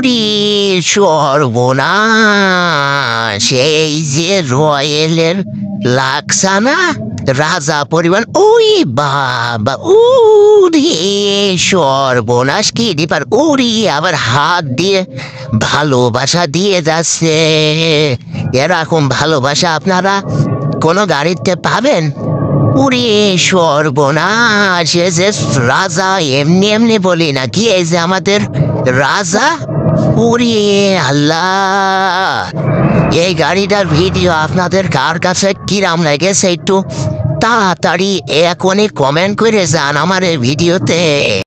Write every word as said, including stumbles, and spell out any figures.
উরি সর্বনাশ! এই যে রয়েলের লাক্সানা রাজা পরিবার, ওই বাবা, উরি সর্বনাশ! কি ডিপার উরি আবার হাত দিয়ে ভালোবাসা দিয়ে যাচ্ছে। এরকম ভালোবাসা আপনারা কোনো গাড়িতে পাবেন? উরি সর্বনাশ! এ যে রাজা এমনি এমনি বলি না, কি এই যে আমাদের রাজা। উরি আল্লাহ! এই গাড়িটার ভিডিও আপনাদের কার কাছে কিরাম লেগেছে একটু তাড়াতাড়ি এখনই কমেন্ট করে যান আমার এই ভিডিওতে।